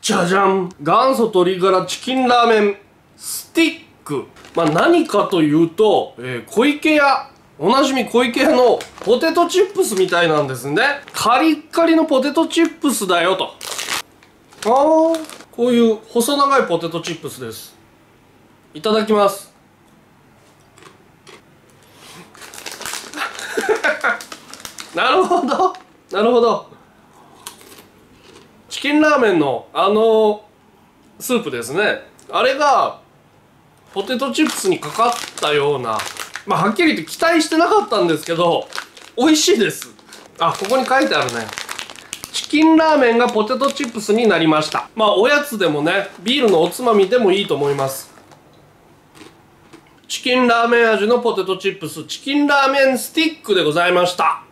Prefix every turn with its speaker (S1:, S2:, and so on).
S1: じゃじゃん、元祖鶏ガラチキンラーメンスティック。何かというと、小池屋、おなじみ小池屋のポテトチップスみたいなんですね。カリッカリのポテトチップスだよと。こういう細長いポテトチップスです。いただきます。なるほどなるほど。チキンラーメンのスープですね。あれがポテトチップスにかかったような、はっきり言って期待してなかったんですけど、美味しいです。ここに書いてあるね。チキンラーメンがポテトチップスになりました。おやつでもね、ビールのおつまみでもいいと思います。チキンラーメン味のポテトチップス、チキンラーメンスティックでございました。